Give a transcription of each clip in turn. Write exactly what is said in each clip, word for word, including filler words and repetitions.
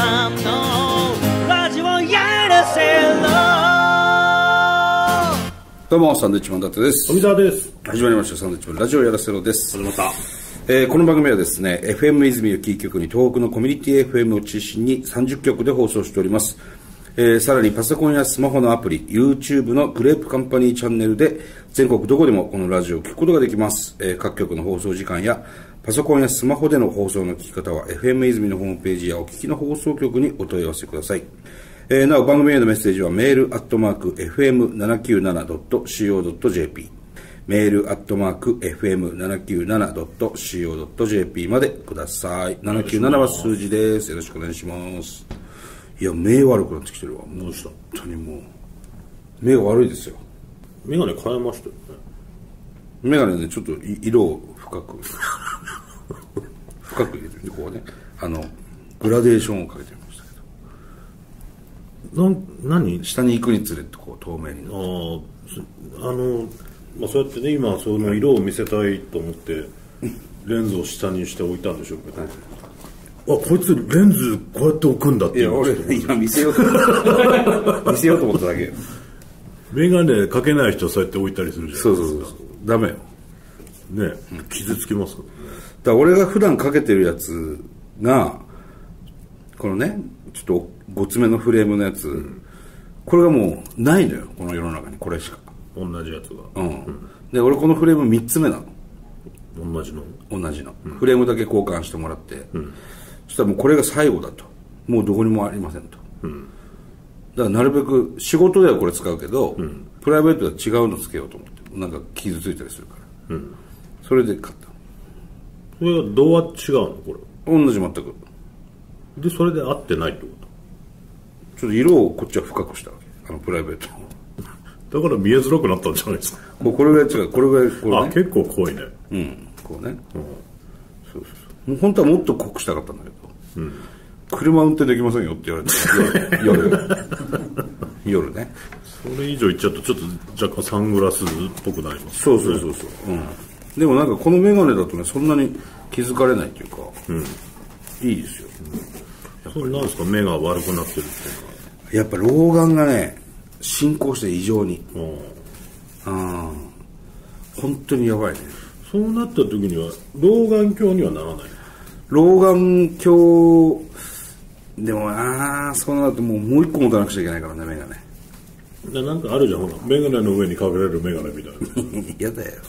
さんのラジオやらせろ。 どうもサンドウィッチマン伊達です。 富澤です。 始まりましたサンドウィッチマンラジオやらせろです。 始まった。 えー、この番組はですね エフエム 泉をキー局に東北のコミュニティ エフエム を中心にさんじゅっきょくで放送しております。えー、さらにパソコンやスマホのアプリ YouTube のグレープカンパニーチャンネルで全国どこでもこのラジオを聞くことができます。えー、各局の放送時間やパソコンやスマホでの放送の聞き方は エフエム 泉のホームページやお聞きの放送局にお問い合わせください。えー、なお番組へのメッセージはメールアットマーク エフエムななきゅうななドットシーオードットジェーピー メールアットマーク エフエムななきゅうななドットシーオードットジェーピー までください。ななきゅうななは数字です。よろしくお願いします。いや目悪くなってきてるわ。 どうした？ 本当にもう目が悪いですよ。 メガネ変えましたよね。 メガネねちょっと色を深く深く入れてみてこうねあのグラデーションをかけてみましたけど。なん何？ 下に行くにつれてこう透明になる。 あああのまあそうやってね今その色を見せたいと思ってレンズを下にして置いたんでしょうけど。はい、あこいつレンズこうやって置くんだって。 いや俺今見せようと見せようと思っただけよ。 メガネかけない人そうやって置いたりするじゃないですか。 そうそうそうダメよね、 うん、傷つきますからね。 だから俺が普段かけてるやつがこのねちょっとごつめのフレームのやつ、うん、これがもうないのよこの世の中にこれしか同じやつが、 うんうん、で俺このフレームみっつめなの同じの同じの、うん、フレームだけ交換してもらって、うん、そしたらもうこれが最後だともうどこにもありませんと、うん、だからなるべく仕事ではこれ使うけど、うん、プライベートでは違うのつけようと思ってなんか傷ついたりするから、うん、それで買った。 それはどうは違うのこれ同じ全くでそれで合ってないってこと？ ちょっと色をこっちは深くしたわけあのプライベートだから見えづらくなったんじゃないですか。 これぐらい違うこれぐらいこれ、ね、 あ結構濃いね。 うんこうね、うん、そうそうそうもう本当はもっと濃くしたかったんだけど、うん、車運転できませんよって言われて夜夜ねそれ以上言っちゃうとちょっと若干サングラスっぽくなります、 ね、そうそうそうそう、うん、でもなんかこのメガネだとねそんなに気づかれないっていうか、うん、いいですよ、 うん、それなんですか目が悪くなってるっていうのはやっぱ老眼がね進行して異常にあ本当にやばいね。 そうなった時には老眼鏡にはならない？ 老眼鏡でもああそうなるともうもう一個持たなくちゃいけないからねメガネなんかあるじゃんほらメガネの上にかけられるメガネみたいな嫌だよ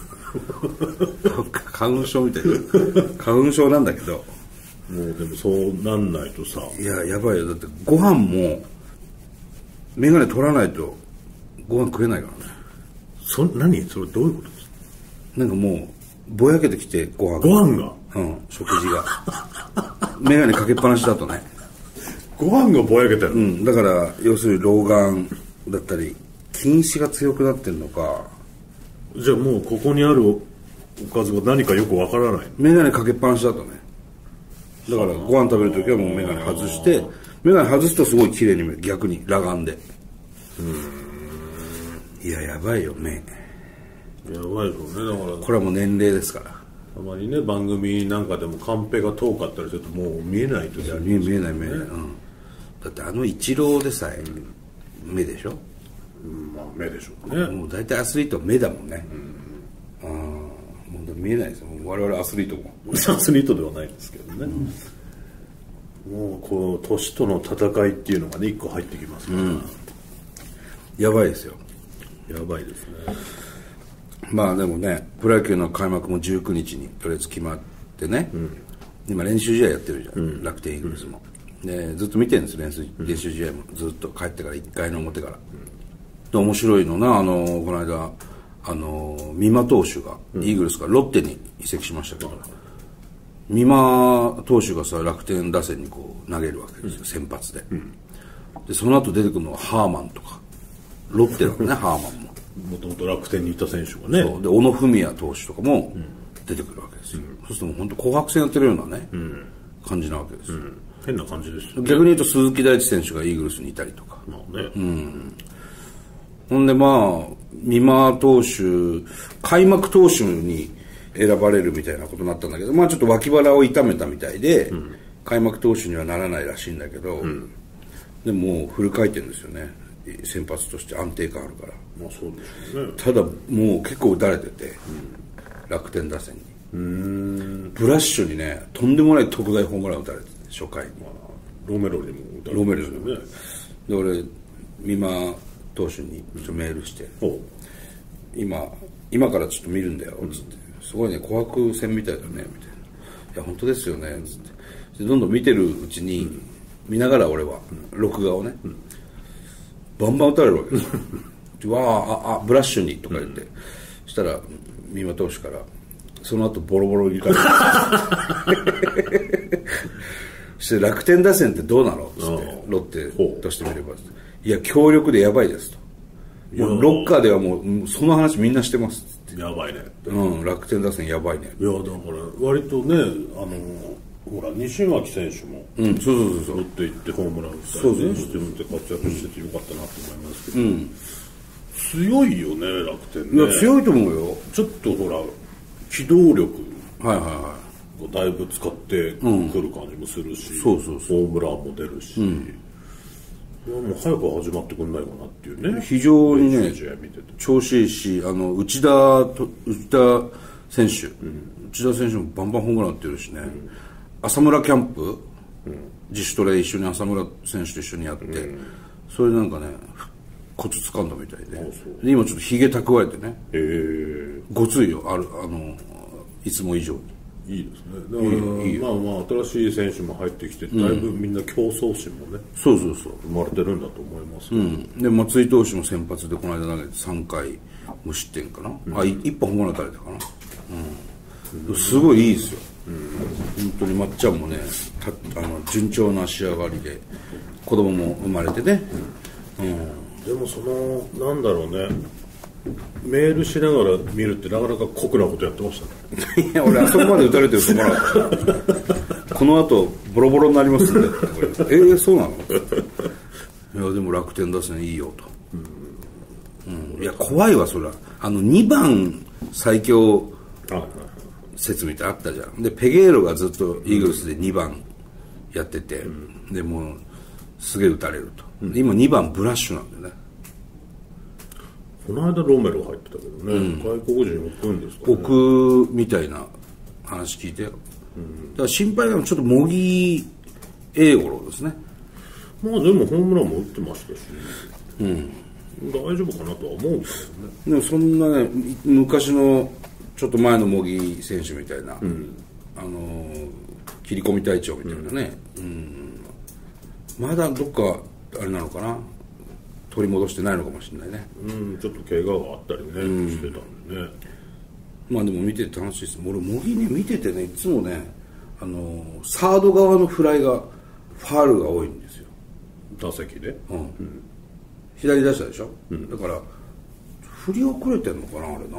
花粉症みたいな花粉症なんだけどもうでもそうなんないとさいややばいよだってご飯もメガネ取らないとご飯食えないからね。 そ何それどういうことですか？ なんかもうぼやけてきてご飯ご飯がうん食事がメガネかけっぱなしだとねご飯がぼやけてる、 うん、だから要するに老眼だったり近視が強くなってるのかじゃあもうここにあるおかずが何かよくわからない。 メガネかけっぱなしだとねだからご飯食べるときはもうメガネ外してメガネ外すとすごい綺麗に見える逆に裸眼でうーんいややばいよ目やばいですよね。だからこれはもう年齢ですからたまにね番組なんかでもカンペが遠かったりするともう見えないといや見え見えない見えない、うん、だってあのイチローでさえ目でしょ、 うん、まあ目でしょうね。 もう大体アスリートは目だもんね、うん、あもう見えないですよ我々アスリートもアスリートではないんですけどね、うん、もうこう年との戦いっていうのがね一個入ってきますから、うん、 やばいですよやばいですね。 まあでもねプロ野球の開幕もじゅうくにちにとりあえず決まってね、うん、今練習試合やってるじゃん、うん、楽天イーグルスも、うん、でずっと見てるんです練習、練習試合もずっと帰ってからいっかいの表から、うん、で面白いのなあのこの間あの美馬投手が、うん、イーグルスからロッテに移籍しましたけど、うん、美馬投手がさ楽天打線にこう投げるわけですよ、うん、先発で、うん、でその後出てくるのはハーマンとかロッテだねハーマンももともと楽天にいた選手がねそうで小野文也投手とかも出てくるわけですよ、うん、そうするともう本当紅白戦やってるようなね、うん、感じなわけですよ、うん、 変な感じですよ、ね、 逆に言うと鈴木大地選手がイーグルスにいたりとかまあね、うん、ほんでまあ美馬投手開幕投手に選ばれるみたいなことになったんだけどまあちょっと脇腹を痛めたみたいで、うん、 開幕投手にはならないらしいんだけど、うん、でももうフル回転ですよね、先発として安定感あるから。 まあそうですよね。 ただもう結構打たれてて、うん、楽天打線にうーんブラッシュにねとんでもない特大ホームラン打たれてて初回に、まあ、 ロメロにも打たれてロメロにもね。で俺美馬投手にちょっとメールして、うん、今今からちょっと見るんだよつって、うん、すごいね紅白戦みたいだねみたいな、いや本当ですよねつって、でどんどん見てるうちに、うん、見ながら俺は、うん、録画をね、うん、バンバン打たれるわけですよわああブラッシュにとか言って、うん、そしたら美馬投手からその後ボロボロにいかれてそして楽天打線ってどうなのつってロッテとしてみればいや強力でやばいですと、もうロッカーではもうその話みんなしてますっつってやばいね、 うん、楽天打線やばいね。 いやだから割とねあのほら西脇選手も、 うん、そうそうそうロッテ行ってホームラン打ったりねしてみて活躍しててよかったなと思いますけど、うん、強いよね楽天ね。 いや強いと思うよ。 ちょっとほら機動力はいはいはいだいぶ使ってくる感じもするし、 うん、そうそうそうホームランも出るし、うん、いやもう早く始まってくんないかなっていうね。 非常にね調子いいし、あの内田と内田選手、うん、内田選手もバンバンホームラン打ってるしね、うん、浅村キャンプ、うん、自主トレ一緒に浅村選手と一緒にやって、うん、それなんかねコツ掴んだみたいで、で今ちょっとヒゲ蓄えてね、えー、ごついよあるあのいつも以上に。 いいですね。だから、いいまあまあ新しい選手も入ってきて、だいぶみんな競争心もね、 うん、そうそうそう生まれてるんだと思いますけど、 うん、で松井投手も先発でこの間投げてさんかい無失点かな、うん、あいっぽんホームラン打たれたかな、うん、すごいいいですよ、うん、本当にまっちゃんもねたあの順調な仕上がりで子供も生まれてね、うんうん、 でもそのなんだろうねメールしながら見るってなかなか酷なことやってましたね。 いや俺あそこまで打たれてると思わなかったこの後ボロボロになりますんでえー、そうなのいやでも楽天打線いいよと、うんうん、いや怖いわそれは。あのにばん最強説みたいなあったじゃん。でペゲーロがずっとイーグルスでにばんやってて、うん、でもうすげえ打たれると、うん、今にばんブラッシュなんだよね。 この間ロメロ入ってたけどね、うん、外国人置くんですかね。 置くみたいな話聞いてよ、うん、だから心配なのはちょっと茂木英五郎ですね。 まあでもホームランも打ってましたし、うん、大丈夫かなとは思うんですけどね。 でもそんなね昔のちょっと前の茂木選手みたいな、うん、あのー、切り込み隊長みたいなね、うんうん、まだどっかあれなのかな取り戻してないのかもしれないね。 うん、ちょっと怪我があったりね、うん、してたんでね。 まあでも見てて楽しいです。俺茂木ね見ててねいつもねあのサード側のフライがファールが多いんですよ。 打席で。うん。うん、 左打者でしょ。うん、だから振り遅れてんのかなあれな。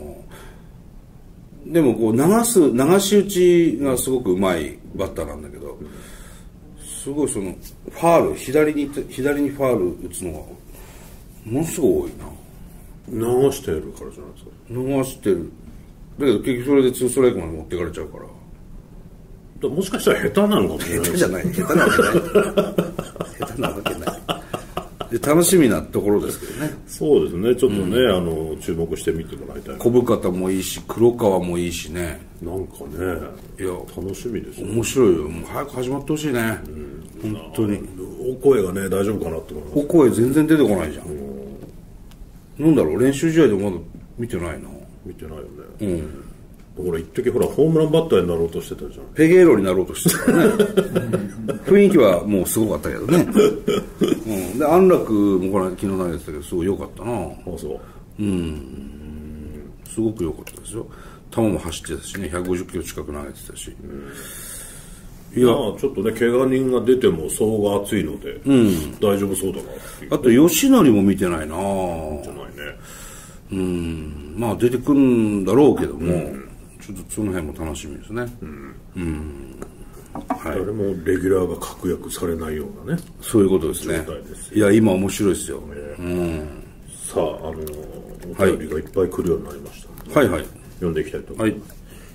でもこう流す流し打ちがすごくうまいバッターなんだけど、うん、すごいそのファール左に左にファール打つのがものすごい多いな。流してるからじゃないですか。 流してるだけど結局それでツーストライクまで持っていかれちゃうから。 だもしかしたら下手なのかもしれない。 下手じゃない下手なわけない下手なわけないで楽しみなところですけどね。 そうですねちょっとね、うん、あの注目してみてもらいたい。 小深田もいいし黒川もいいしね。 なんかねいや楽しみですよ。 面白いよ。もう早く始まってほしいね、うん、本当に。 お声がね大丈夫かなって思います。 お声全然出てこないじゃん。なんだろう練習試合でもまだ見てないな。 見てないよね。うんほら一時ほらホームランバッターになろうとしてたじゃん。 ペゲーロになろうとしてたからね雰囲気はもうすごかったけどね、うん、で安楽もこれ昨日投げてたけどすごい良かったな。あそううんすごく良かったですよ。球も走ってたしねひゃくごじゅっキロ近く投げてたし、 いや、まあ、ちょっとね怪我人が出ても層が厚いので、うん、大丈夫そうだなっていう。 あと吉典も見てないな。 見てないね。 うんまあ出てくるんだろうけども、うんちょっとその辺も楽しみですね。うん。うん。 はい。誰もレギュラーが確約されないようなね。 そういうことですね。ですいや今面白いですよ。ね、うん。 さああのお便りがいっぱい来るようになりました、ね。 はいはい。 読んでいきたいと思います。はい。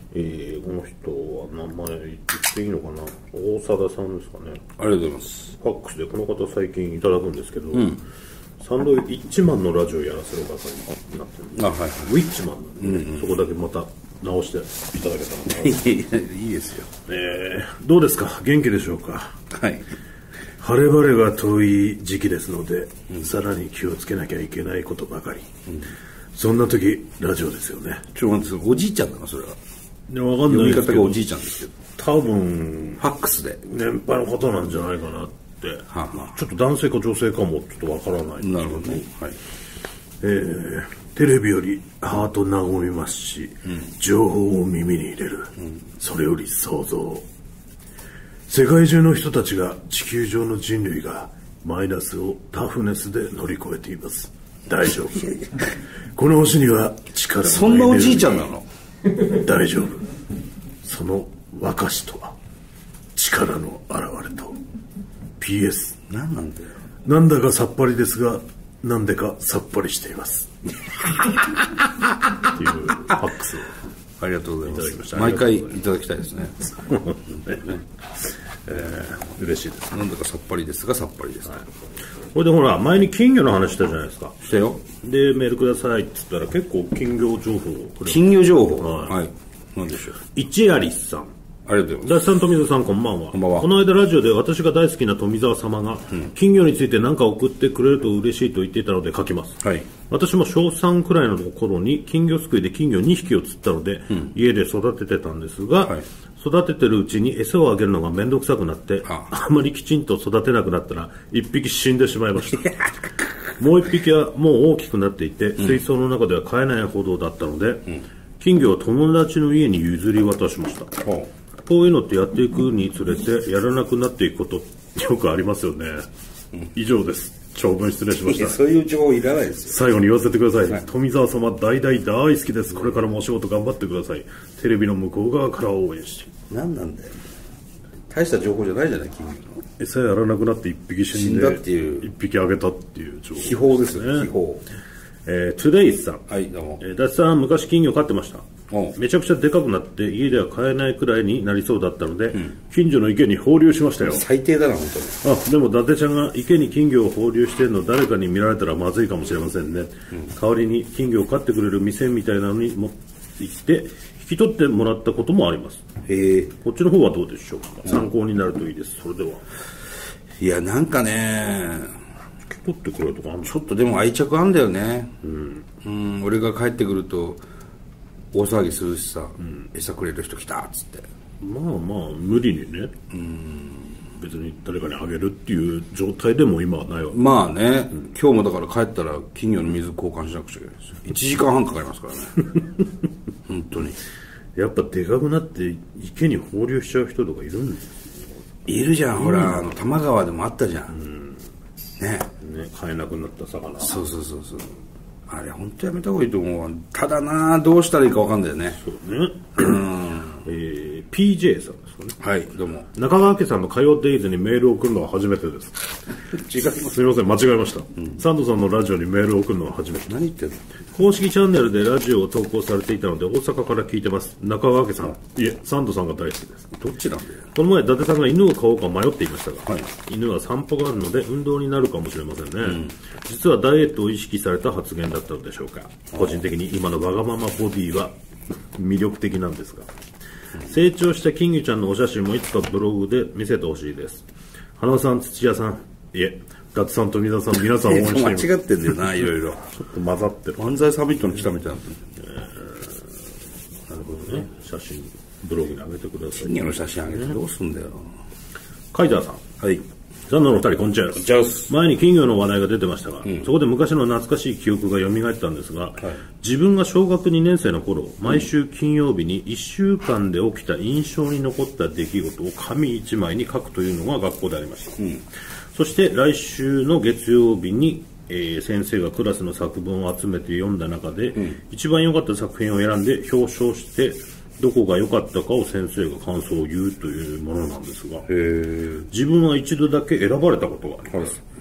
えー、この人は名前言っていいのかな、大貞さんですかね。 ありがとうございます。 ファックスでこの方最近いただくんですけど、うん、サンドウィッチマンのラジオやらせる方になってる、あ、はいはい、ウィッチマンなんで、ね、うんうん、そこだけまた直していただけたらいいですよ、 えー、どうですか、元気でしょうか。 はい、 晴れ晴れが遠い時期ですので、うん、さらに気をつけなきゃいけないことばかり、うん、そんな時ラジオですよね。 ちょっと待って、おじいちゃんなのそれは。 いや、わかんないですけど、 読み方がおじいちゃんですけど、 多分ファックスで年配の方なんじゃないかなって、はあはあ、ちょっと男性か女性かもちょっとわからないんですけど、 なるほどね、はい、 えー、テレビよりハート和みますし、うん、情報を耳に入れる、うん、それより想像。世界中の人たちが地球上の人類がマイナスをタフネスで乗り越えています。大丈夫この星には力がそんなおじいちゃんなの大丈夫。その和歌詞とは力の表れと ピーエス何なんだよ。 なんだかさっぱりですがなんでかさっぱりしていますっていうファックスをありがとうございます。 いただきました。 毎回いただきたいですねえー、嬉しいです。 なんだかさっぱりですがさっぱりです、はい、 これでほら前に金魚の話したじゃないですか。 したよ。 でメールくださいって言ったら結構金魚情報をくれ。 金魚情報、はい、はい、 なんでしょう。一アリスさん、 ありがとうございます。 ダチさん、富澤さん、こんばんは。 こんばんは。 この間ラジオで私が大好きな富澤様が、うん、金魚について何か送ってくれると嬉しいと言っていたので書きます。はい、私も小さんくらいの頃に金魚すくいで金魚にひきを釣ったので、うん、家で育ててたんですが、はい、育ててるうちに餌をあげるのがめんどくさくなって、ああまりきちんと育てなくなったらいっぴき死んでしまいましたもういっぴきはもう大きくなっていて、うん、水槽の中では飼えないほどだったので、うん、金魚を友達の家に譲り渡しました。こういうのってやっていくにつれてやらなくなっていくことよくありますよね、うん、以上です。長文失礼しました。 そういう情報いらないですよ。 最後に言わせてください、はい、富澤様大大大好きです。これからもお仕事頑張ってください。テレビの向こう側から応援して。 何なんだよ、大した情報じゃないじゃない。金魚の餌やらなくなっていっぴき死んで死んだっていう、 いっぴきあげたっていう情報、 秘宝ですね。秘宝。 えー、トゥデイさん、 はい、どうも。 えー、ダチさん昔金魚飼ってました。めちゃくちゃでかくなって家では飼えないくらいになりそうだったので、うん、近所の池に放流しましたよ。 最低だな本当に。 あでも伊達ちゃんが池に金魚を放流してるの誰かに見られたらまずいかもしれませんね、うん、代わりに金魚を飼ってくれる店みたいなのに持って行って引き取ってもらったこともあります。へえ。こっちの方はどうでしょうか、うん、参考になるといいです。それでは。 いやなんかね、 引き取ってくれるとかあるの。 ちょっとでも愛着あんだよね、うんうん、俺が帰ってくると大騒ぎするしさ、うん、餌くれる人来たっつって。 まあまあ無理にね、うん、別に誰かにあげるっていう状態でも今はないわけ。 まあね、うん、今日もだから帰ったら金魚の水交換しなくちゃいけないですよ。いちじかんはんかかりますからね本当に。 やっぱでかくなって池に放流しちゃう人とかいるんですよ。 いるじゃん、ほらあの多摩川でもあったじゃん、うん、ねね、飼えなくなった魚。 そうそうそうそう、あれ本当やめた方がいいと思う。ただなどうしたらいいか分かんないよね。 そうね、うんえー、ピージェー さんですかね。 はいどうも。 中川家さんの火曜デイズにメールを送るのは初めてです違います。 すみません間違えました、うん、サンドさんのラジオにメールを送るのは初めて。 何言ってんの。 公式チャンネルでラジオを投稿されていたので大阪から聞いてます。中川家さん、いえサンドさんが大好きです。 どっちなんだよ。 この前伊達さんが犬を飼おうか迷っていましたが、はい、犬は散歩があるので運動になるかもしれませんね、うん、実はダイエットを意識された発言だったのでしょうか。個人的に今のわがままボディは魅力的なんですが、成長した金魚ちゃんのお写真もいつかブログで見せてほしいです。花さん、土屋さん、いえ伊達さんと水田さん皆さん応援しています。 間違ってんだよないろいろちょっと混ざってる。 漫才サミットに来たみたいな、えー、 なるほどね。写真ブログに上げてください。 金魚の写真上げてどうすんだよ。 カイザーさん、 はい、 ザンドのお二人こんにちは。前に金魚の話題が出てましたが、うん、そこで昔の懐かしい記憶が蘇ったんですが、はい、自分が小学にねん生の頃毎週金曜日にいっしゅうかんで起きた印象に残った出来事を紙いちまいに書くというのが学校でありました、うん、そして来週の月曜日に、えー、先生がクラスの作文を集めて読んだ中で、うん、一番良かった作品を選んで表彰してどこが良かったかを先生が感想を言うというものなんですが、へー、自分は一度だけ選ばれたことがあります、はい、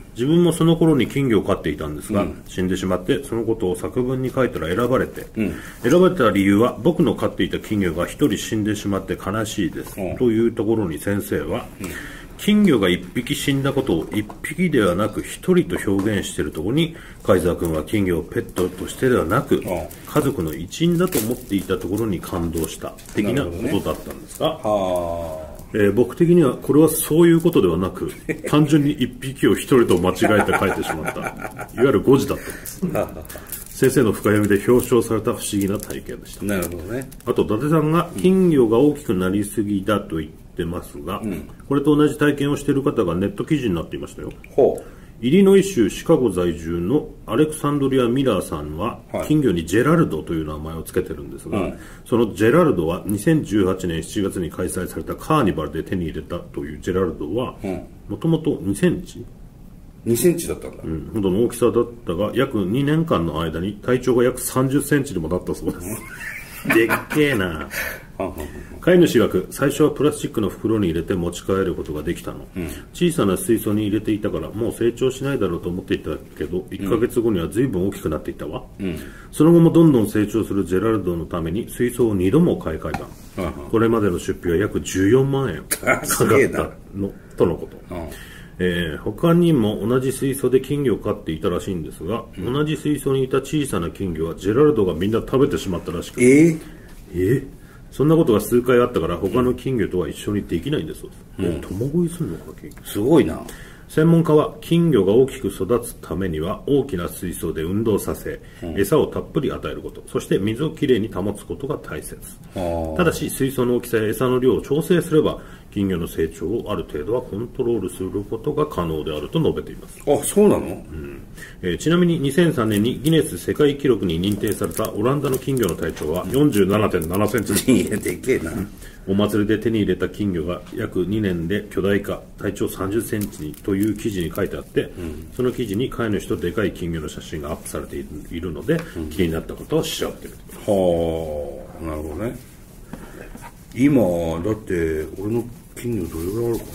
自分もその頃に金魚を飼っていたんですが、うん、死んでしまってそのことを作文に書いたら選ばれて、うん、選ばれた理由は僕の飼っていた金魚が一人死んでしまって悲しいです、うん、というところに先生は、うん、金魚が一匹死んだことを一匹ではなく一人と表現しているところに貝沢君は金魚をペットとしてではなく、うん、家族の一員だと思っていたところに感動した的なことだったんですが、えー、僕的にはこれはそういうことではなく単純に一匹を一人と間違えて書いてしまったいわゆる誤字だったんです先生の深読みで表彰された不思議な体験でした。 なるほどね。 あと伊達さんが金魚が大きくなりすぎだと言ってますが、うん、これと同じ体験をしている方がネット記事になっていましたよ。ほう。イリノイ州シカゴ在住のアレクサンドリア・ミラーさんは、はい、金魚にジェラルドという名前を付けてるんですが、うん、そのジェラルドはにせんじゅうはちねんしちがつに開催されたカーニバルで手に入れたというジェラルドはもともとにセンチにセンチだったんだ、 うん、ほどの大きさだったが約にねんかんの間に体長が約さんじゅっセンチにもなったそうですでっけえな飼い主曰く最初はプラスチックの袋に入れて持ち帰ることができたの、うん、小さな水槽に入れていたからもう成長しないだろうと思っていたけどいっかげつごには随分大きくなっていったわ、うん、その後もどんどん成長するジェラルドのために水槽をにども買い替えた、うん、これまでの出費は約じゅうよんまんえんかかったのとのこと、うんえー、他にも同じ水槽で金魚を飼っていたらしいんですが、うん、同じ水槽にいた小さな金魚はジェラルドがみんな食べてしまったらしく、 えーえー、そんなことが数回あったから他の金魚とは一緒にできないんです、うん、共食いするのか金魚すごいな。 専門家は金魚が大きく育つためには大きな水槽で運動させ、うん、餌をたっぷり与えること、そして水をきれいに保つことが大切。ただし水槽の大きさや餌の量を調整すれば金魚の成長をある程度はコントロールすることが可能であると述べています。 あ、そうなの、 うんえー、ちなみににせんさんねんにギネス世界記録に認定されたオランダの金魚の体長は よんじゅうななてんななセンチいやでけえな。 お祭りで手に入れた金魚が約にねんで巨大化、体長さんじゅっセンチにという記事に書いてあって、うん、その記事に飼い主とでかい金魚の写真がアップされているので、うん、気になったことを調べてみる。 はあ、なるほどね。今だって俺の金魚どれぐらいあるか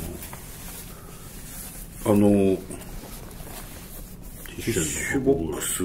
な。あのティッシュボックス、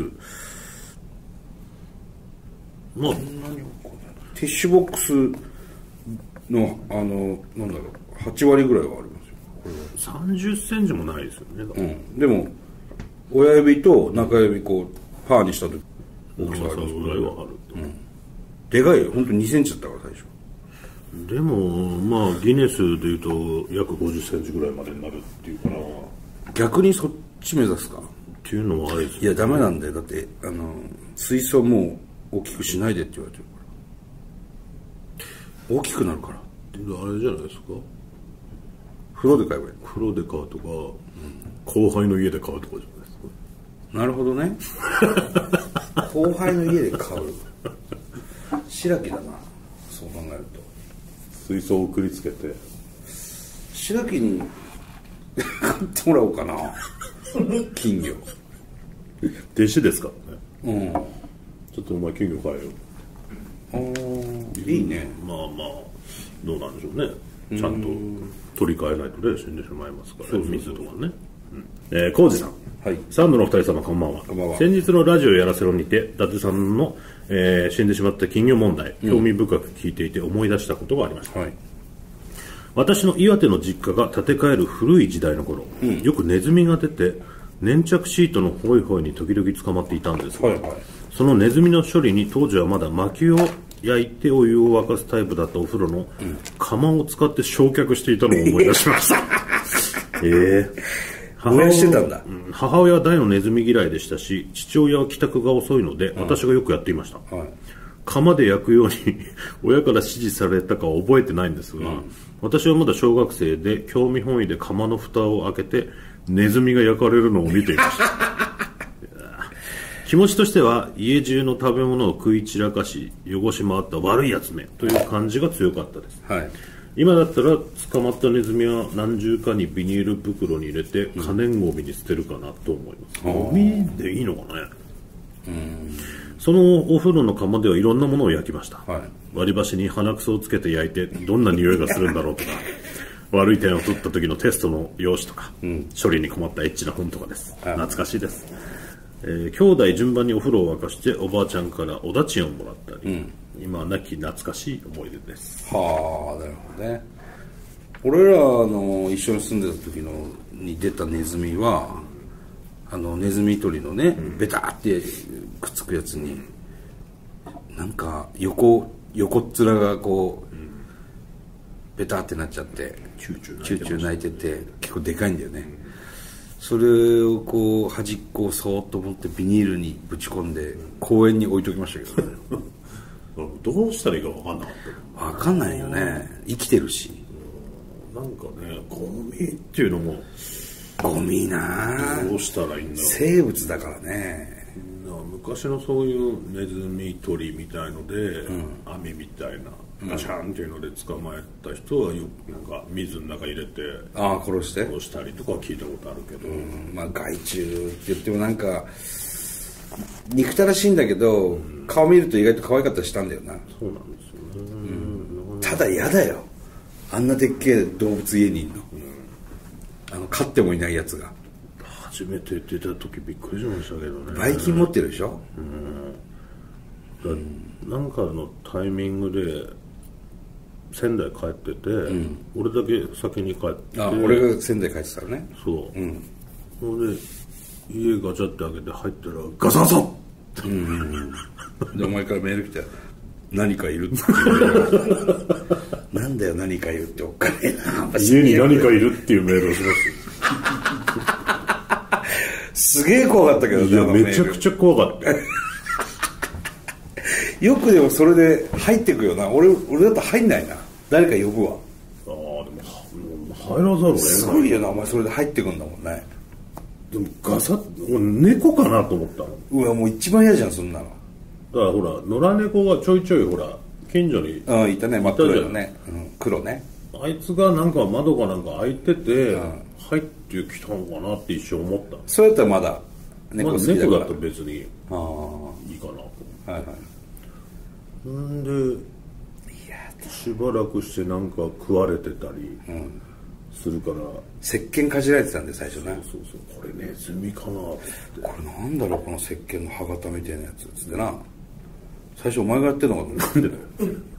まあ、ティッシュボックスのあのなんだろうはちわりぐらいはありますよ。これはさんじゅっセンチもないですよね。 うん、でも親指と中指こうパーにした時大きさありますぐらいはある、 うん、でかいよ。本当ににセンチだったから最初。 でもまあギネスでいうと約ごじゅっセンチぐらいまでになるっていうから逆にそっち目指すかっていうのはあれですよね。 いやダメなんだよ。だってあの水槽もう大きくしないでって言われてるから大きくなるから。 あれじゃないですか、 風呂で買えばいい。 風呂で買うとか、うん、後輩の家で買うとかじゃないですか。なるほどね後輩の家で買う白木だな。そう考えると水槽を送りつけて白木に買ってもらおうかな金魚弟子ですからね。うんちょっとお前金魚買えよ。 ああいいね。 まあまあどうなんでしょうね。ちゃんと取り替えないとね死んでしまいますから、ね、水とかね、うんえー、浩二さん、はい、サンドのお二人様こんばんは。 こんばんは。 先日のラジオやらせろにて伊達さんの、えー、死んでしまった金魚問題、興味深く聞いていて思い出したことがありました、はい、私の岩手の実家が建て替える古い時代の頃、うん、よくネズミが出て粘着シートのホイホイに時々捕まっていたんですが、はいはい、そのネズミの処理に当時はまだ薪を焼いてお湯を沸かすタイプだったお風呂の釜を使って焼却していたのを思い出しましたええ母親してたんだ。 母親は大のネズミ嫌いでしたし父親は帰宅が遅いので、うん、私がよくやっていました、はい、釜で焼くように親から指示されたかは覚えてないんですが、うん、私はまだ小学生で興味本位で釜の蓋を開けてネズミが焼かれるのを見ていました気持ちとしては家中の食べ物を食い散らかし汚し回った悪いやつめという感じが強かったです、はい、今だったら捕まったネズミは何重かにビニール袋に入れて可燃ごみに捨てるかなと思います、うん、ゴミでいいのかね。うんそのお風呂の釜ではいろんなものを焼きました、はい、割り箸に鼻くそをつけて焼いてどんな匂いがするんだろうとか悪い点を取った時のテストの用紙とか、うん、処理に困ったエッチな本とかです。懐かしいです。えー、兄弟順番にお風呂を沸かしておばあちゃんからおだちんをもらったり、うん、今は亡き懐かしい思い出です。 はあ、なるほどね。俺らの一緒に住んでた時のに出たネズミは、あのネズミ捕りのね、うん、ベターってくっつくやつになんか横横っ面がこう、うん、ベターってなっちゃってチューチューチューチュー泣いてて結構でかいんだよね、うん、それをこう端っこをそーっと持ってビニールにぶち込んで公園に置いときましたけどねどうしたらいいか分かんなかった。 分かんないよね、生きてるし。 なんかね、ゴミっていうのもゴミなどうしたらいいんだろう。 生物だからね。 昔のそういうネズミ捕りみたいので、うん、網みたいなガシャンっていうので捕まえた人はよくなんか水の中入れてああ殺して殺したりとか聞いたことあるけど、うん、 まあ害虫って言ってもなんか憎たらしいんだけど、うん、顔見ると意外と可愛かったりしたんだよな。 そうなんですよね、 うん、ただ嫌だよ、あんなでっけえ動物家にいるの、うん、あの飼ってもいないやつが。 初めて出た時びっくりしましたけどね。 バイキン持ってるでしょ、 うん、なんかのタイミングで仙台帰ってて、うん、俺だけ先に帰って、 あ俺が仙台帰ってたらね。 そう、うん、それで家ガチャって開けて入ったらガサガサッ、うん、 でお前からメール来たら何かいるってなんだよ何かいるっておっかねえな。 家に何かいるっていうメールをしますすげえ怖かったけどね。 いやめちゃくちゃ怖かったよくでもそれで入ってくよな。俺俺だと入んないな。誰か呼ぶわ。ああでも入らざるを得ない。 すごいよなお前。それで入ってくんだもんね。 でもガサッ猫かなと思ったの。 うわもう一番嫌じゃんそんなの。だからほら野良猫がちょいちょいほら近所にああいたね。真っ黒いのね、うん、黒ね。 あいつがなんか窓がなんか開いてて、うん、入ってきたのかなって一瞬思った。 そうやったらまだ猫好きだから、まあ、 猫だと別にいいかなと。はいはい。んでしばらくしてなんか食われてたりするから、うん、 石鹸かじられてたんで最初ね。 そうそうそう、これネズミかなって。 これなんだろうこの石鹸の歯型みたいなやつつってな。最初お前がやってんのかと思って。なんでだよ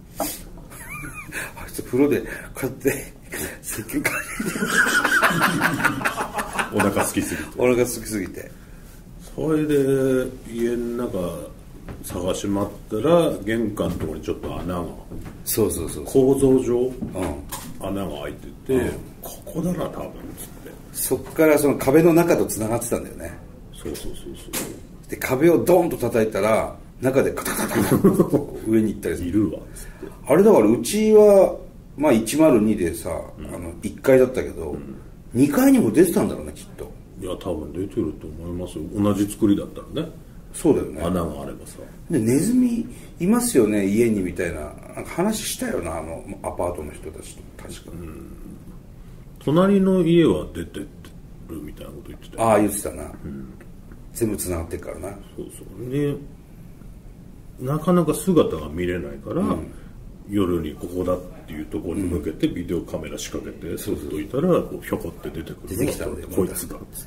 あいつ風呂でこうやって石鹸かじられてお腹空きすぎてお腹空きすぎてそれで家の中探し回ったら玄関のところにちょっと穴がそうそうそう構造上、うん、穴が開いてて、うん、ここだな多分つってそこからその壁の中とつながってたんだよね。 そうそうそうそうで壁をドンと叩いたら中でカタカタカタ上に行ったりするいるわつって。 あれだからうちはまあいちまるにでさ、うん、あのいっかいだったけど、うん、にかいにも出てたんだろうねきっと。 いや多分出てると思いますよ。同じ作りだったらね。 そうだよね。 穴があればさ。 でネズミいますよね家にみたいな、なんか話したよなあのアパートの人たちと確かに、うん、 隣の家は出てるみたいなこと言ってた。 ああ言ってたな、うん、全部つながってるからな。 そうそうでなかなか姿が見れないから、うん、夜にここだっていうところに向けてビデオカメラ仕掛けてずっといたらこうひょこって出てくる。 出てきたんだよこいつだっつって。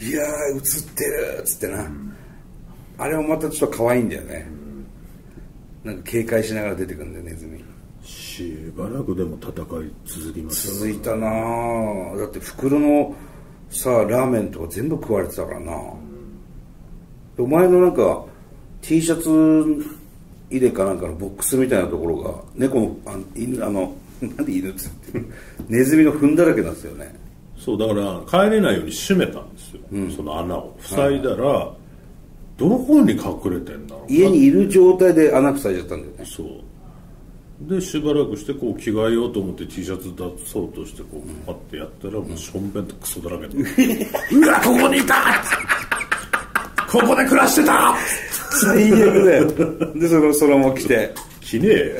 いやー映ってるっつってな、うん、あれもまたちょっと可愛いんだよね、うん、なんか警戒しながら出てくるんだよネズミ。 しばらくでも戦い続きました。 続いたなぁ。だって袋のさラーメンとか全部食われてたからな、うん、お前のなんか T シャツ入れかなんかのボックスみたいなところが猫のあの犬あのなんで犬っつってネズミの糞だらけなんですよね。 そうだから帰れないように閉めたんですよ、うん、その穴を塞いだら、はい、どこに隠れてんだろう。 家にいる状態で穴塞いじゃったんだよね。 そうでしばらくしてこう着替えようと思って T シャツ出そうとしてこうパッてやったらもうしょんべんとクソだらけで、うん、うわここにいたここで暮らしてた最悪だよでそのそのまま着て着ねえ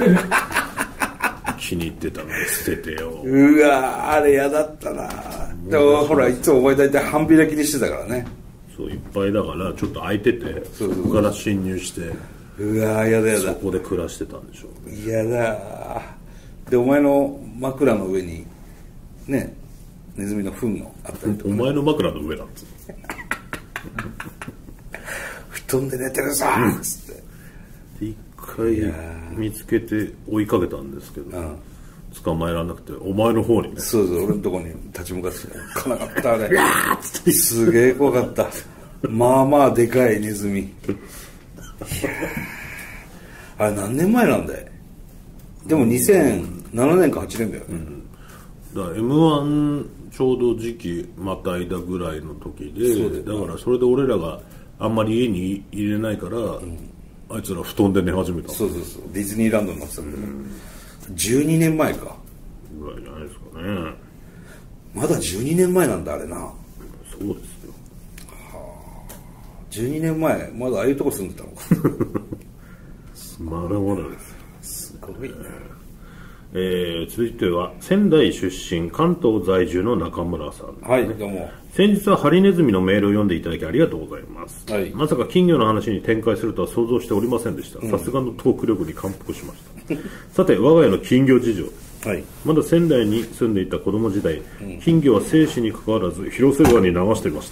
気に入ってたのに捨ててよ。 うわあれ嫌だったな。でもほらいつもお前大体半開きにしてたからね。 そういっぱいだからちょっと空いててそこから侵入してうわーやだやだそこで暮らしてたんでしょうね。 やだでお前の枕の上にねネズミの糞のあったりとか、ね、 お前の枕の上だっつ布団で寝てるぞーっつって、 うん、一回見つけて追いかけたんですけど、うん、捕まえられなくてお前の方にね、 そうそう、俺のとこに立ち向かってかなかったあれすげえ怖かったまあまあでかいネズミいやあれ何年前なんだよ。でもにせんななねんかはちねんだよね、うん、 だから エムワン ちょうど時期またいだぐらいの時で、だからそれで俺らがあんまり家に入れないから、うん、あいつら布団で寝始めた。 そうそうそう、ディズニーランドになってたんだけど、うん、じゅうにねんまえかぐらいじゃないですかね。 まだじゅうにねんまえなんだあれな。 そうですよ、 はあ、じゅうにねんまえまだああいうとこ住んでたのかまだまだです。 すごいね。 えー、続いては仙台出身関東在住の中村さん、ね、 はい、どうも。 先日はハリネズミのメールを読んでいただきありがとうございます、はい、まさか金魚の話に展開するとは想像しておりませんでした。さすがのトーク力に感服しましたさて我が家の金魚事情、はい、まだ仙台に住んでいた子供時代、うん、金魚は生死に関わらず広瀬川に流していま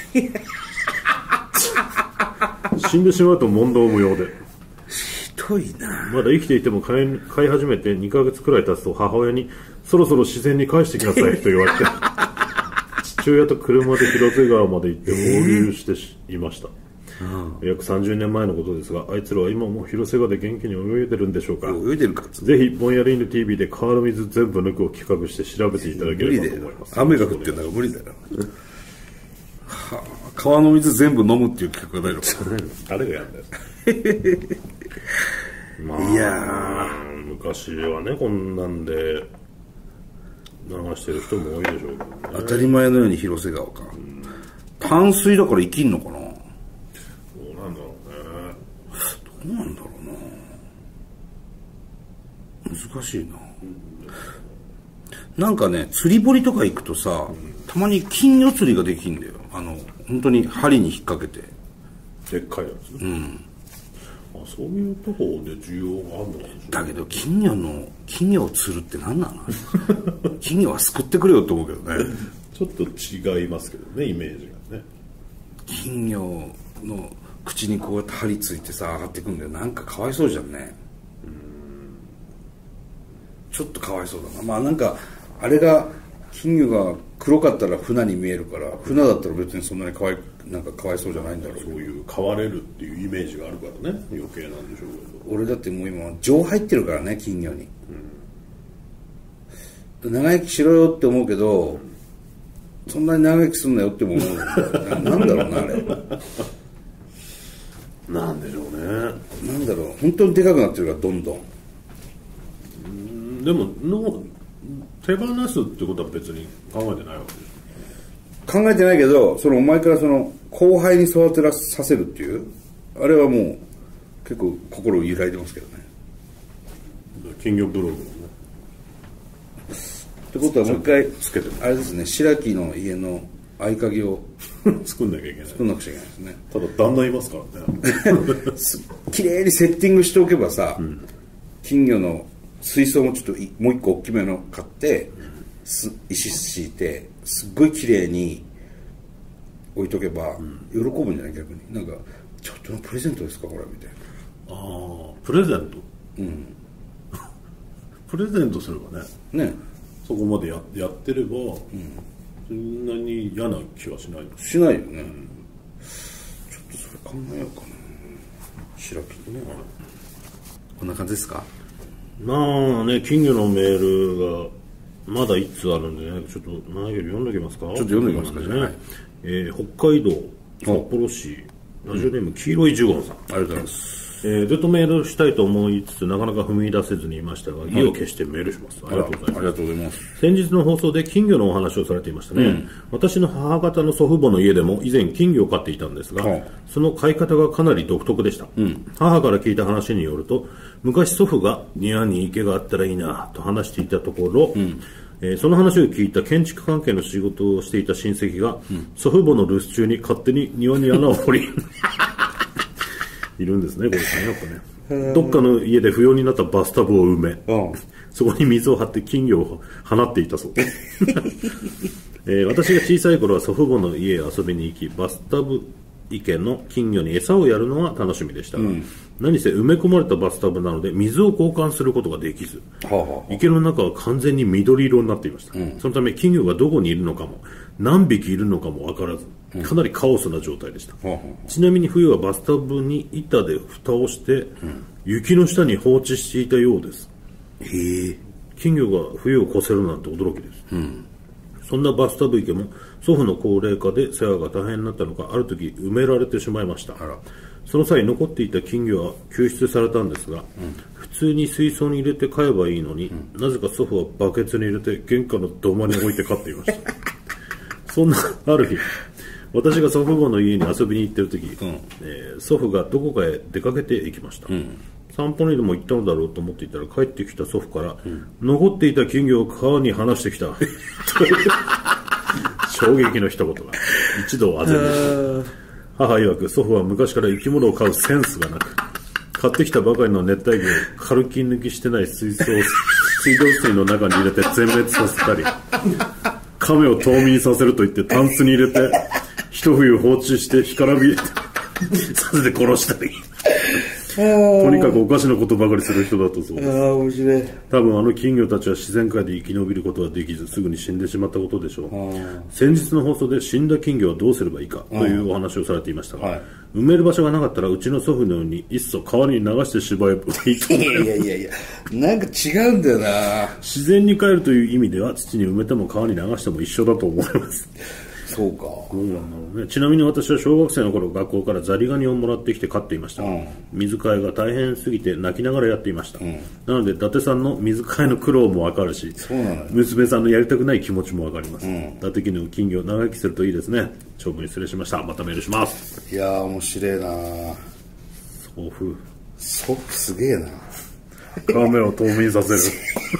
した死んでしまうと問答無用で、 ひどいな。 まだ生きていても飼い、飼い始めてにかげつくらい経つと母親にそろそろ自然に返してきなさいと言われて父親と車で広瀬川まで行って放流していました、えー、約さんじゅうねんまえのことですが、あいつらは今も広瀬川で元気に泳いでるんでしょうか。 泳いでるか。 ぜひぼんやり犬 ティーブイ で川の水全部抜くを企画して調べていただければと思います。 雨が降ってんだから無理だよはあ、川の水全部飲むっていう企画がないのか誰がやんだよまあ、 いや昔はねこんなんで流してる人も多いでしょうけど、ね、 当たり前のように広瀬川か、うん、淡水だから生きんのかな。どうなんだろうね。 どうなんだろうな。難しいな、うん、なんかね釣り堀とか行くとさ、うん、たまに金魚釣りができるんだよ。あの本当に針に引っ掛けてでっかいやつ、うん、あ、そういうところで需要があるのかもしれない。 だけど金魚の金魚を釣るって何なの金魚は救ってくれよと思うけどねちょっと違いますけどね、イメージがね。 金魚の口にこうやって針ついてさ上がってくんだよ。なんかかわいそうじゃんね。うーん、ちょっとかわいそうだな。まあなんかあれが金魚が黒かったら船に見えるから、船だったら別にそんなにかわいなんかかわいそうじゃないんだろう。 そういう飼われるっていうイメージがあるからね、余計なんでしょうけど。 俺だってもう今情入ってるからね、金魚に、うん、長生きしろよって思うけど、うん、そんなに長生きすんなよっても思うなんだろうなあれなんでしょうね。 なんだろう、本当にでかくなってるからどんどん。 うんでもの手放すってことは別に考えてないわけです。 考えてないけど、そのお前からその後輩に育てらさせるっていうあれはもう結構心揺らいでますけどね。 金魚ブログのね。 ってことはもう一回つけてあれですね、白木の家の合鍵を作んなきゃいけない。 作んなくちゃいけないですね。 ただ旦那いますからね。 綺麗にセッティングしておけばさ、うん、金魚の水槽もちょっともう一個大きめの買って、うん、石敷いてすっごい綺麗に置いとけば、うん、喜ぶんじゃない。逆になんかちょっとのプレゼントですかこれみたいな。 ああ、プレゼント。うんプレゼントすればね。ね。そこまで や, やってれば、うん、そんなに嫌な気はしないの。 しないよね。うん、ちょっとそれ考えようかな。白木ね。こんな感じですか。 まあね、金魚のメールがまだいっつあるんでね、ちょっと前より読んでおきますか。ちょっと読んでおきますか。ね、じゃあ、はい、 えー、北海道札幌市ラジオネーム黄色いジュゴンさん、 ありがとうございます。 えー、ずっとメールしたいと思いつつなかなか踏み出せずにいましたが、意を決してメールします。ありがとうございます。 ありがとうございます。 先日の放送で金魚のお話をされていましたね。うん、私の母方の祖父母の家でも以前金魚を飼っていたんですが、うん、その飼い方がかなり独特でした。うん、母から聞いた話によると、昔祖父が庭に池があったらいいなと話していたところ、うん、えー、その話を聞いた建築関係の仕事をしていた親戚が、うん、祖父母の留守中に勝手に庭に穴を掘りいるんですね、これさんやっぱね。どっかの家で不要になったバスタブを埋め、うん、そこに水を張って金魚を放っていたそうです、えー、私が小さい頃は祖父母の家へ遊びに行き、バスタブ池の金魚に餌をやるのは楽しみでしたが、うん、何せ埋め込まれたバスタブなので水を交換することができず、はあはあ、池の中は完全に緑色になっていました、うん、そのため金魚がどこにいるのかも何匹いるのかも分からず、かなりカオスな状態でした、うん、ちなみに冬はバスタブに板で蓋をして、うん、雪の下に放置していたようです。へえ。金魚が冬を越せるなんて驚きです、うん、そんなバスタブ池も祖父の高齢化で世話が大変になったのか、ある時埋められてしまいました。あら。その際残っていた金魚は救出されたんですが、うん、普通に水槽に入れて飼えばいいのに、うん、なぜか祖父はバケツに入れて玄関の土間に置いて飼っていましたそんなある日、私が祖父母の家に遊びに行っている時、うん、えー、祖父がどこかへ出かけて行きました、うん、散歩にでも行ったのだろうと思っていたら、帰ってきた祖父から、うん、残っていた金魚を川に放してきた衝撃の一言が一度唖然でした。母曰く、祖父は昔から生き物を飼うセンスがなく、買ってきたばかりの熱帯魚を軽き抜きしてない水槽水道水の中に入れて全滅させたり、亀を冬眠させると言ってタンスに入れて一冬放置して干からびさせて殺したりとにかくおかしなことばかりする人だったそうです。ああ、面白い。多分あの金魚たちは自然界で生き延びることができず、すぐに死んでしまったことでしょう。先日の放送で死んだ金魚はどうすればいいかというお話をされていましたが、はい、埋める場所がなかったらうちの祖父のようにいっそ川に流してしまえばいいと思います。いやいやいや、なんか違うんだよな。自然に帰るという意味では土に埋めても川に流しても一緒だと思いますそうか。そうなんだろうね。ちなみに私は小学生の頃、学校からザリガニをもらってきて飼っていました、うん、水替えが大変すぎて泣きながらやっていました、うん、なので伊達さんの水替えの苦労も分かるし、そうなのよ、娘さんのやりたくない気持ちも分かります、うん、伊達家の金魚を長生きするといいですね。長文失礼しました。またメールします。いやー、面白いな。祖父祖父すげえな。亀を冬眠させる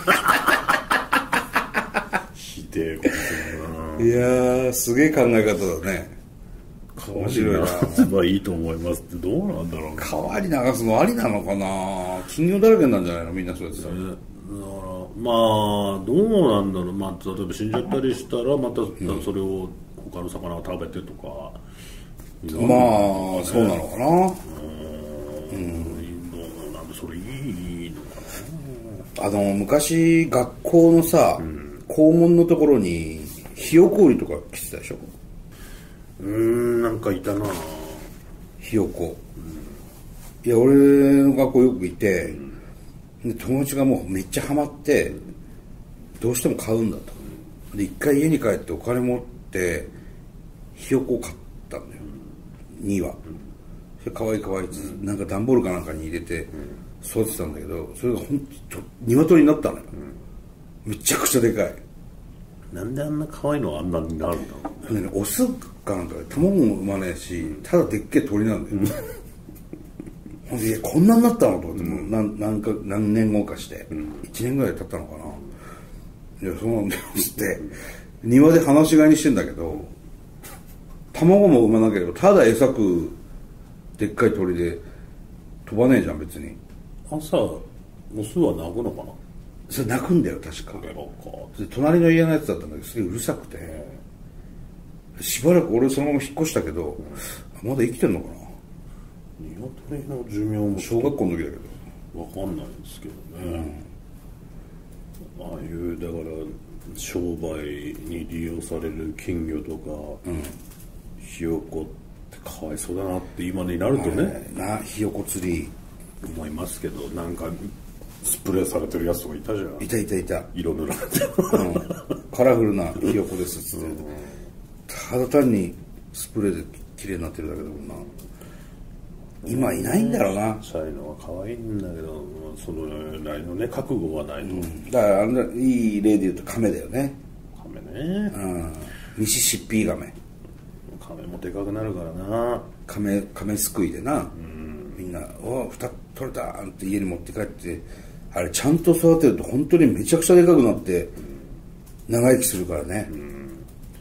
ひでえことするな。いやー、すげえ考え方だね。面白いな。流せばいいと思いますってどうなんだろうね。川に流すのありなのかな。金魚だらけなんじゃないの、みんなそうやってさ、ね、だからまあどうなんだろう。まあ例えば死んじゃったりしたらまた、うん、それを他の魚を食べてとか、まあそうなのかな。うん、うん、どうなんでそれいいのかな。あの昔学校のさ、うん、校門のところにひよこ売りとか来てたでしょ。うーん、なんかいたなひよこ、うん、いや俺の学校よくいて、うん、で友達がもうめっちゃハマってどうしても買うんだと。で一回家に帰ってお金持ってひよこを買ったんだよ、うん、にわ、うん、それかわいいかわいいって、うん、なんか段ボールかなんかに入れて育てたんだけど、それがほんと鶏になったのよ、うん、めちゃくちゃでかい。なんであんな可愛いのはあんなになるんだろうね。オスかなんかで卵も産まないし、ただでっけえ鳥なんだよ、ほんでこんなになったのと思って、もう 何, 何, か何年後かして、うん、いちねんぐらい経ったのかな。いやそうなんだよって庭で放し飼いにしてんだけど、卵も産まなければただ餌食うでっかい鳥で飛ばねえじゃん別に。朝オスは鳴くのかな。それ泣くんだよ確か。で隣の家のやつだったんだけどすげえうるさくて、しばらく俺そのまま引っ越したけど、うん、まだ生きてんのかな。鶏の寿命も小学校の時だけど分かんないんですけどね、うん、ああいうだから商売に利用される金魚とか、うん、ひよこってかわいそうだなって今になるとね、なひよこ釣り思いますけど、なんかスプレーされてるやつとかいたじゃん。いたいたいた。色塗られて、うん、カラフルなひよこですって、うん、ただ単にスプレーで綺麗になってるだけだもんな。今いないんだろうな。そういうのは可愛いんだけど、そのなりのね覚悟はないと、うん、だからあのいい例で言うとカメだよね。カメね、うん、ミシシッピガメ。カメもでかくなるからな。カメカメすくいでな、うん、みんなおふた取れたって家に持って帰って、あれちゃんと育てると本当にめちゃくちゃでかくなって長生きするからね、うん、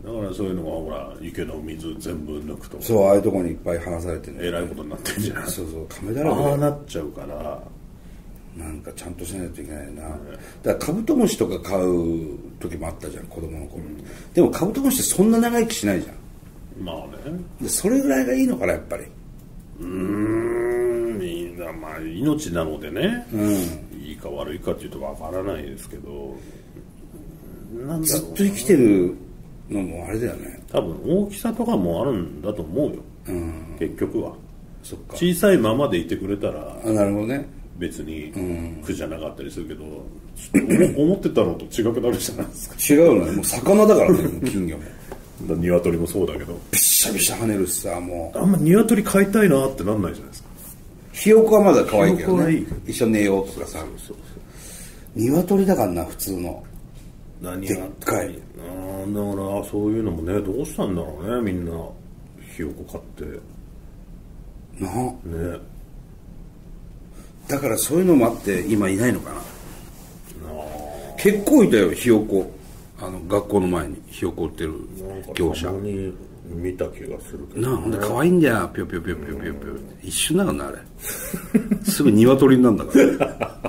だからそういうのがほら池の水全部抜くとそう、ああいうところにいっぱい離されてる、 えらいことになってるじゃん。 そうそう、亀だらけああなっちゃうからなんかちゃんとしないといけないな、うん、だからカブトムシとか飼う時もあったじゃん、子供の頃、うん、でもカブトムシってそんな長生きしないじゃん。 まあね、 でそれぐらいがいいのかな、やっぱり。 うーん、いいな、まあ命なのでね、うん、いいか悪いかっていうとわからないですけど、なんだろうな、 ずっと生きてるのもあれだよね。 多分大きさとかもあるんだと思うよ、うん、結局は。 そっか、 小さいままでいてくれたら、 あ、なるほどね、 別に苦じゃなかったりするけど、うん、思ってたのと違くなるじゃないですか。 違うのね、もう魚だからね、金魚も。 鶏もそうだけど、 びっしゃびしゃ跳ねるしさ、もうあんま鶏飼いたいなってなんないじゃないですか。 ひよこはまだ可愛いけどね、 いい一緒に寝ようとかさ。そうそうそう、鶏だからな、普通の何でっかい。 あ、だからそういうのもね、どうしたんだろうね、みんなひよこ飼ってな、 ね。 だからそういうのもあって今いないのかな。結構いたよ、ひよこ。あの学校の前にひよこ売ってる業者。 なんかたまに見た気がするけど、 ね、なあ、ほんで可愛いんだよ、ぴょぴょぴょぴょぴょぴょ、一瞬だからな、あれ。すぐ鶏になるんだから。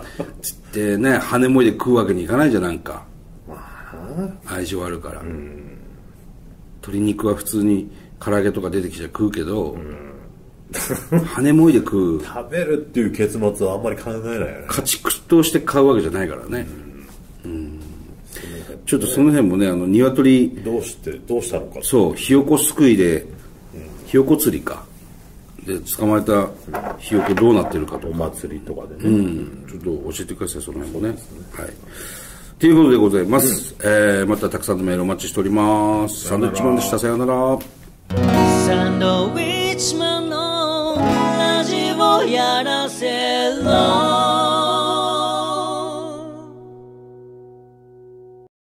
つってね、羽もいで食うわけにいかないじゃん、なんか。相性あるから、うん、鶏肉は普通に唐揚げとか出てきちゃ食うけど、うん、羽もいで食う。 食べるっていう結末はあんまり考えないよね。 家畜として買うわけじゃないからね、うんうん、ちょっとその辺もね、あの鶏どうしてどうしたのか、 そう、ひよこすくいで、うん、ひよこ釣りかで捕まえたひよこどうなってるかとか、お祭りとかでね、 うん、ちょっと教えてください、その辺もね。はい、ということでございます、うん、えー、またたくさんのメールお待ちしております。サンドウィッチマンでした。さようなら。 サンドウィッチマンのラジオやらせろ。